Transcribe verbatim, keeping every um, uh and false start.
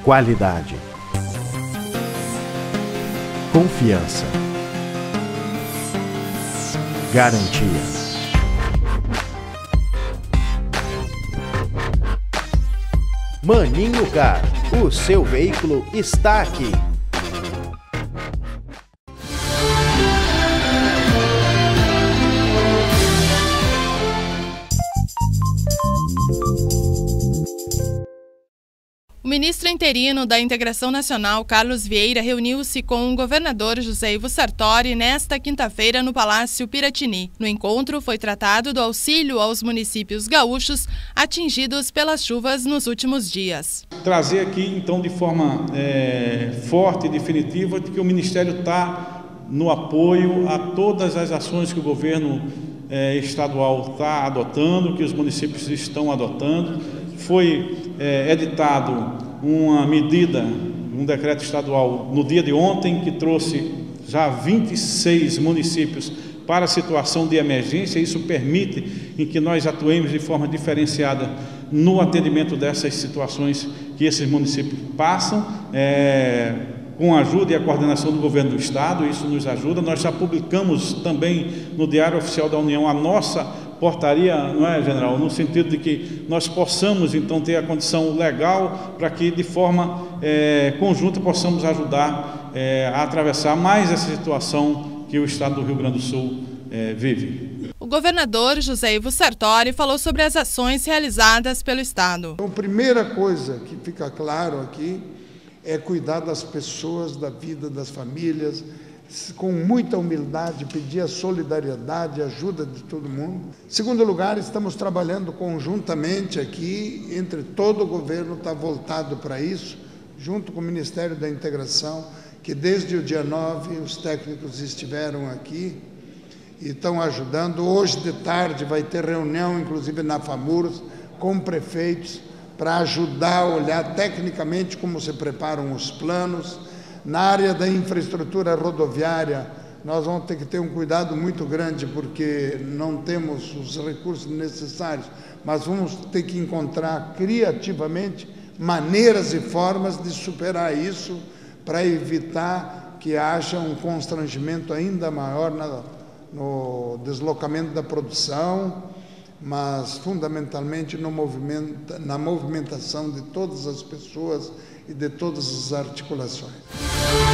Qualidade. Confiança. Garantia. Maninho Car, o seu veículo está aqui. O ministro interino da Integração Nacional, Carlos Vieira, reuniu-se com o governador José Ivo Sartori nesta quinta-feira no Palácio Piratini. No encontro foi tratado do auxílio aos municípios gaúchos atingidos pelas chuvas nos últimos dias. Trazer aqui, então, de forma é, forte e definitiva, de que o Ministério está no apoio a todas as ações que o governo é, estadual está adotando, que os municípios estão adotando. Foi é, editado uma medida, um decreto estadual no dia de ontem, que trouxe já vinte e seis municípios para a situação de emergência. Isso permite em que nós atuemos de forma diferenciada no atendimento dessas situações que esses municípios passam, é, com a ajuda e a coordenação do governo do Estado. Isso nos ajuda. Nós já publicamos também no Diário Oficial da União a nossa portaria, não é, general, no sentido de que nós possamos, então, ter a condição legal para que, de forma é, conjunta, possamos ajudar é, a atravessar mais essa situação que o Estado do Rio Grande do Sul é, vive. O governador José Ivo Sartori falou sobre as ações realizadas pelo Estado. Então, a primeira coisa que fica claro aqui é cuidar das pessoas, da vida das famílias, com muita humildade, pedir a solidariedade, a ajuda de todo mundo. Em segundo lugar, estamos trabalhando conjuntamente aqui, entre todo o governo, está voltado para isso, junto com o Ministério da Integração, que desde o dia nove os técnicos estiveram aqui e estão ajudando. Hoje de tarde vai ter reunião, inclusive na FAMURS, com prefeitos, para ajudar a olhar tecnicamente como se preparam os planos. Na área da infraestrutura rodoviária, nós vamos ter que ter um cuidado muito grande, porque não temos os recursos necessários, mas vamos ter que encontrar criativamente maneiras e formas de superar isso para evitar que haja um constrangimento ainda maior na, no deslocamento da produção, mas fundamentalmente no movimento, na movimentação de todas as pessoas e de todas as articulações.